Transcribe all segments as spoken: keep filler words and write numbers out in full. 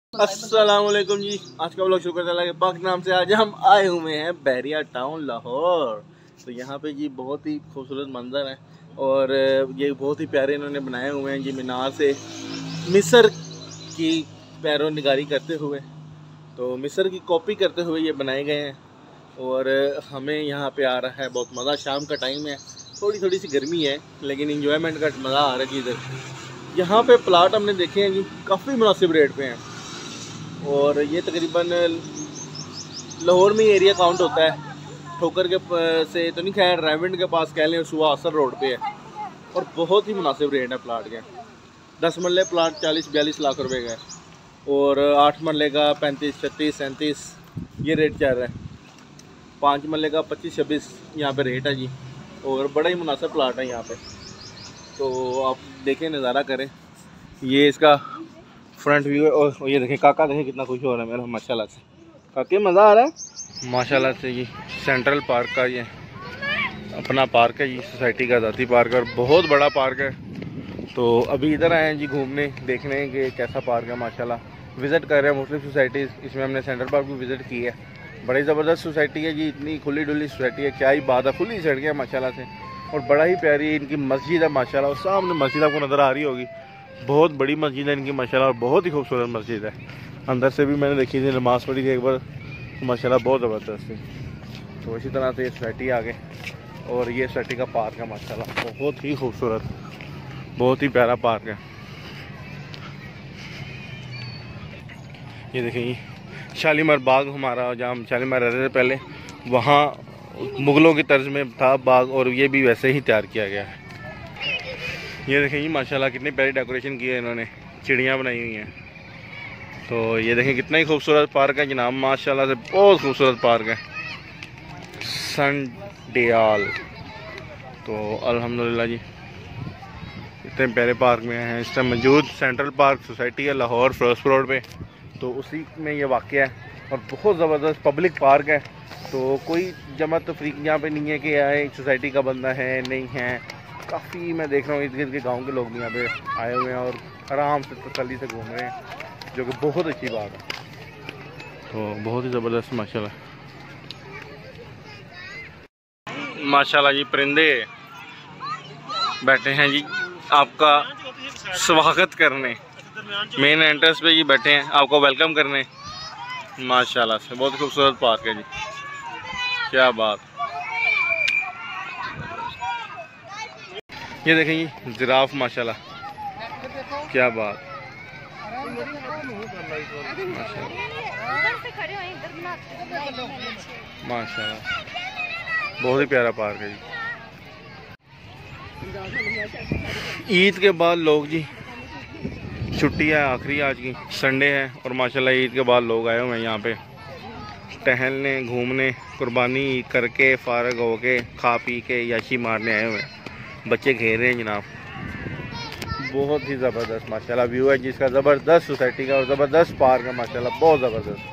अस्सलाम वालेकुम जी। आज का व्लॉग शुरू करते हैं पाक नाम से। आज हम आए हुए हैं बहरिया टाउन लाहौर। तो यहाँ पे जी बहुत ही खूबसूरत मंजर है और ये बहुत ही प्यारे इन्होंने बनाए हुए हैं जी। मीनार से मिस्र की पैरों निगारी करते हुए, तो मिस्र की कॉपी करते हुए ये बनाए गए हैं। और हमें यहाँ पे आ रहा है बहुत मज़ा। शाम का टाइम है, थोड़ी थोड़ी सी गर्मी है लेकिन इंजॉयमेंट का मज़ा आ रहा है जी। इधर यहाँ पे प्लाट हमने देखे हैं जी, काफ़ी मुनासिब रेट पे हैं। और ये तकरीबन लाहौर में एरिया काउंट होता है, ठोकर के से तो नहीं, खैर रेवेंट के पास कह लें, सुबह असर रोड पे है। और बहुत ही मुनासिब रेट है प्लाट के। दस मरले प्लाट चालीस बयालीस लाख रुपए का है और आठ मरले का पैंतीस छत्तीस सैंतीस ये रेट चल रहा है। पाँच मरले का पच्चीस छब्बीस यहाँ पे रेट है जी। और बड़ा ही मुनासिब प्लाट है यहाँ पे, तो आप देखें, नज़ारा करें। ये इसका फ्रंट व्यू है। और ये देखें काका, देखें कितना खुश हो रहा है मेरा माशाल्लाह से। काके मज़ा आ रहा है माशाल्लाह से। ये सेंट्रल पार्क का ये अपना पार्क है जी, सोसाइटी का ज़ाती पार्क है और बहुत बड़ा पार्क है। तो अभी इधर आए हैं जी घूमने, देखने कि कैसा पार्क है माशाल्लाह। विज़िट कर रहे हैं मुख्तलिफ सोसाइटीज़। इसमें हमने सेंट्रल पार्क भी विज़िट की है। बड़ी ज़बरदस्त सोसाइटी है जी, इतनी खुली डुली सोसाइटी है, क्या ही बात है। खुली सड़कें है माशाल्लाह से और बड़ा ही प्यारी इनकी मस्जिद है माशाल्लाह। और सामने मस्जिद आपको नज़र आ रही होगी, बहुत बड़ी मस्जिद है इनकी माशाल्लाह और बहुत ही खूबसूरत मस्जिद है। अंदर से भी मैंने देखी थी, नमाज़ पढ़ी थी एक बार माशाल्लाह, बहुत ज़बरदस्त थी। तो इसी तरह से ये सोसाइटी आ गए और ये सोसाइटी का पार्क है माशाल्लाह, बहुत ही खूबसूरत, बहुत ही प्यारा पार्क है। ये देखिए शालीमार बाग हमारा, जहाँ हम शालीमार रहते थे पहले, वहाँ मुग़लों की तर्ज में था बाग और ये भी वैसे ही तैयार किया गया है। ये देखें ये माशाल्लाह कितनी प्यारी डेकोरेशन की है इन्होंने, चिड़ियाँ बनाई हुई हैं। तो ये देखें कितना ही खूबसूरत पार्क है जनाब, माशाल्लाह से बहुत खूबसूरत पार्क है सन डियाल। तो अल्हम्दुलिल्लाह जी इतने प्यारे पार्क में हैं। इस टाइम मौजूद सेंट्रल पार्क सोसाइटी है लाहौर फिरोजपुर रोड पे, तो उसी में ये वाक़या है और बहुत ज़बरदस्त पब्लिक पार्क है। तो कोई जमा तफरीक यहाँ पे नहीं है कि आए सोसाइटी का बंदा है नहीं है। काफ़ी मैं देख रहा हूँ इर्द गिर्द के गाँव के लोग भी यहाँ पे आए हुए हैं और आराम से तसल्ली से घूम रहे हैं, जो कि बहुत अच्छी बात है। तो बहुत ही ज़बरदस्त माशाल्लाह माशाल्लाह जी। परिंदे बैठे हैं जी आपका स्वागत करने, मेन एंट्रेंस पे जी बैठे हैं आपको वेलकम करने माशाल्लाह से। बहुत खूबसूरत पार्क है जी, क्या बात। ये देखें जी जिराफ माशाल्लाह, क्या बात माशाल्लाह, बहुत ही प्यारा पार्क है जी। ईद के बाद लोग जी, छुट्टी है आखिरी आज की, संडे है और माशाल्लाह ईद के बाद लोग आए हुए हैं यहाँ पे टहलने घूमने, कुर्बानी करके फारग होके खा पी के याशी मारने आए हुए हैं। बच्चे खेल रहे हैं जनाब, बहुत ही ज़बरदस्त माशाल्लाह व्यू है जिसका, ज़बरदस्त सोसाइटी का और ज़बरदस्त पार्क है माशाल्लाह, बहुत ज़बरदस्त।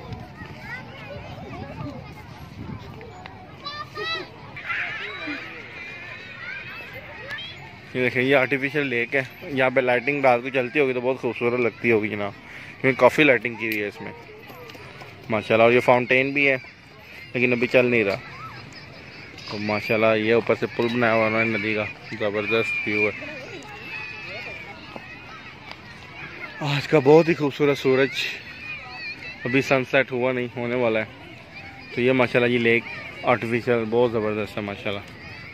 ये देखिए ये आर्टिफिशियल लेक है, यहाँ पे लाइटिंग रात को चलती होगी तो बहुत खूबसूरत लगती होगी जनाब, क्योंकि काफ़ी लाइटिंग की हुई है इसमें माशाल्लाह। और ये फाउंटेन भी है लेकिन अभी चल नहीं रहा। तो माशाल्लाह ये ऊपर से पुल बनाया हुआ है नदी का, ज़बरदस्त व्यू है। आज का बहुत ही खूबसूरत सूरज, अभी सनसेट हुआ नहीं, होने वाला है। तो ये माशाल्लाह ये लेक आर्टिफिशियल बहुत ज़बरदस्त है माशाल्लाह।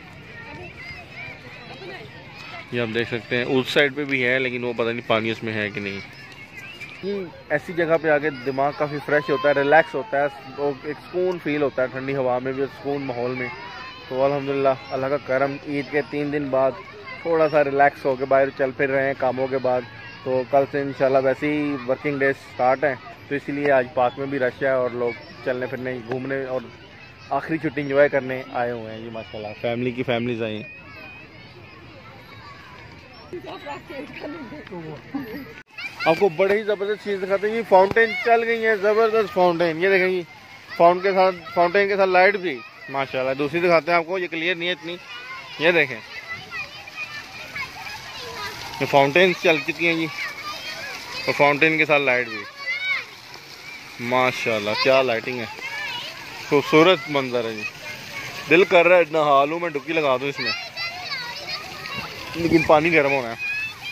ये आप देख सकते हैं उस साइड पे भी है लेकिन वो पता नहीं पानी उसमें है कि नहीं। ऐसी जगह पे आके दिमाग काफ़ी फ्रेश होता है, रिलैक्स होता है, एक सुकून फील होता है, ठंडी हवा में भी सुकून माहौल में। तो अल्हम्दुलिल्लाह अल्लाह का करम, ईद के तीन दिन बाद थोड़ा सा रिलैक्स होकर बाहर चल फिर रहे हैं कामों के बाद। तो कल से इंशाल्लाह वैसे ही वर्किंग डेज स्टार्ट हैं, तो इसीलिए आज पार्क में भी रश है और लोग चलने फिरने घूमने और आखिरी छुट्टी इंजॉय करने आए हुए हैं जी माशाल्लाह। फैमिली की फैमिलीज आई हैं। आपको बड़े ही ज़बरदस्त चीज़ दिखाते हैं, ये फाउंटेन चल गई है, ज़बरदस्त फाउंटेन। ये देखें फाउंटेन के साथ फाउंटेन के साथ लाइट भी माशाल्लाह। दूसरी दिखाते हैं आपको, ये क्लियर नहीं है इतनी, ये देखें ये फाउंटेन चल चुकी हैं जी और फाउंटेन के साथ लाइट भी। माशाल्लाह क्या लाइटिंग है, खूबसूरत मंजर है जी। दिल कर रहा है नहा लूँ मैं, डुबकी लगा दूँ इसमें, लेकिन पानी गर्म होना है।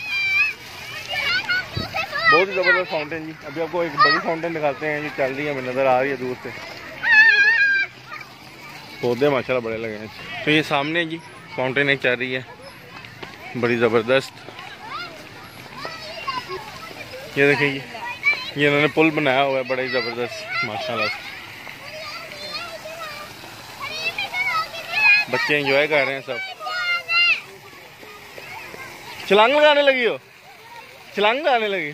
बहुत ही ज़बरदस्त फाउंटेन जी। अभी आपको एक बड़ी फाउंटेन दिखाते हैं जो चल रही है, हमें नज़र आ रही है दूर से। पौधे माशाल्लाह बड़े लगे हैं। तो ये सामने जी फाउंटेन एक चल रही है बड़ी ज़बरदस्त। ये देखिए ये ये इन्होंने पुल बनाया हुआ है बड़ा ही ज़बरदस्त माशाल्लाह। बच्चे एंजॉय कर रहे हैं सब। छलांग लगाने लगी हो, छलांग लगाने लगी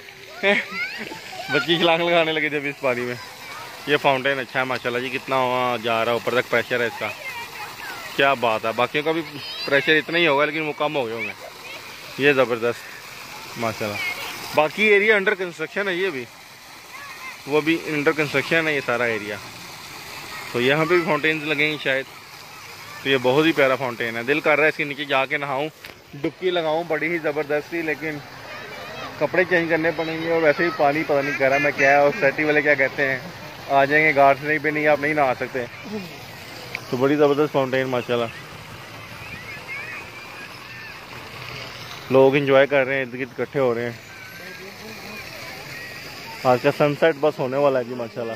बच्ची छलांग लगाने लगी जब इस पानी में। ये फाउंटेन अच्छा है माशाल्लाह जी। कितना जा रहा है ऊपर तक, प्रेशर है इसका, क्या बात है। बाकियों का भी प्रेशर इतना ही होगा लेकिन वो कम हो गए होंगे। ये ज़बरदस्त माशाल्लाह। बाकी एरिया अंडर कंस्ट्रक्शन है, ये भी वो भी अंडर कंस्ट्रक्शन है ये सारा एरिया। तो यहाँ पे भी फाउंटेन्स लगेंगे शायद। तो ये बहुत ही प्यारा फाउंटेन है, दिल कर रहा है इसके नीचे जाके नहाऊं, डुबकी लगाऊं बड़ी ही ज़बरदस्ती, लेकिन कपड़े चेंज करने पड़ेंगे। और वैसे ही पानी पता नहीं कर रहा मैं क्या है, और सेटी वाले क्या कहते हैं आ जाएंगे गार्ड से, नहीं पे नहीं आप नहीं नहा सकते। तो बड़ी ज़बरदस्त फाउंटेन माशाल्लाह। लोग एंजॉय कर रहे हैं, इर्द गिर्द इकट्ठे हो रहे हैं। आज का सनसेट बस होने वाला है जी माशाल्लाह।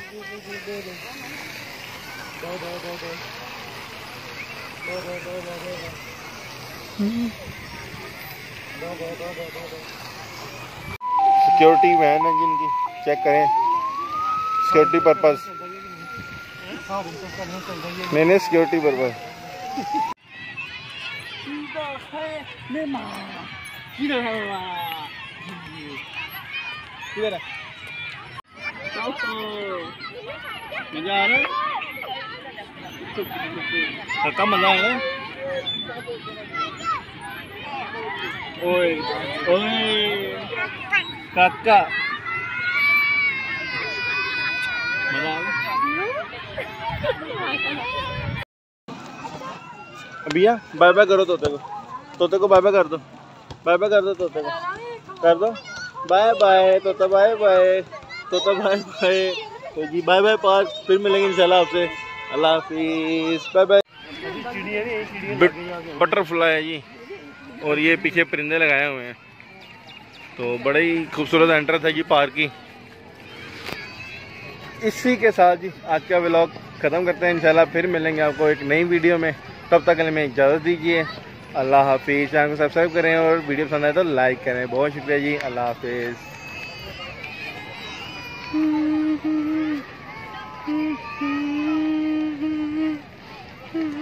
सिक्योरिटी वैन है जिनकी, चेक करें सिक्योरिटी पर्पस। नहीं नहीं सिक्योरिटी पर्पस। मजा आ रहा है, काका मजा आ रहा है। ओए ओए काका मजा आ रहा भैया। बाय बाय करो तोते को, तोते को बाय बाय कर दो, बाय बाय कर दो तोते को, कर दो बाय बाय तोता, बाय बाय तोता, बाय बाय। तो जी बाय बाय पार्क, फिर मिलेंगे इंशाल्लाह आपसे। अल्लाह हाफिज़, बाय बाय। बटरफ्लाई है जी, और ये पीछे परिंदे लगाए हुए हैं। तो बड़ा ही खूबसूरत एंट्रेंस है जी पार्क की। इसी के साथ जी आज का व्लॉग ख़त्म करते हैं। इंशाल्लाह फिर मिलेंगे आपको एक नई वीडियो में। तब तक के लिए मैं इजाज़त दीजिए। अल्लाह हाफिज़। चैनल को सब्सक्राइब करें और वीडियो पसंद आए तो लाइक करें। बहुत शुक्रिया जी। अल्लाह हाफिज़।